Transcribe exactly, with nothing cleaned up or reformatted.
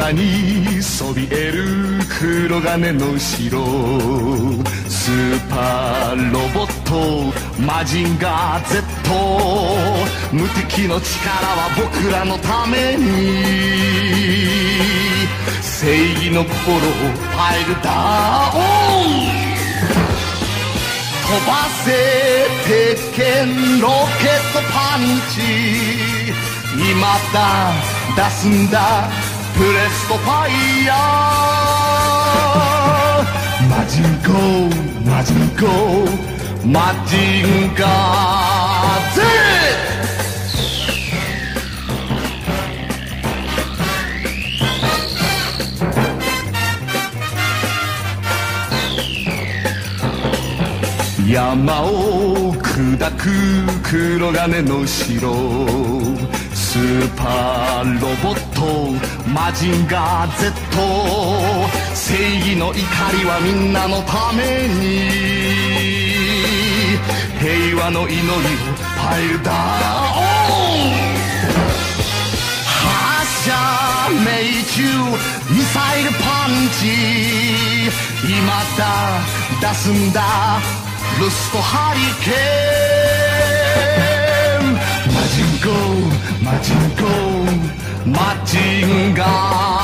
空にそびえる黒金の城、スーパーロボットマジンガー Z、 無敵の力は僕らのために正義の心をファイルダウン、飛ばせ鉄拳ロケットパンチ、今だ出すんだプレストファイヤー、マジンコマジンコマジンガー Z。山を砕く黒金の城、スーパーロボットマジンガー Z、 正義の怒りはみんなのために平和の祈りをファイルダウン、発射命中ミサイルパンチ、今だ出すんだルストハリケーン、マジンコマジンコマジンガー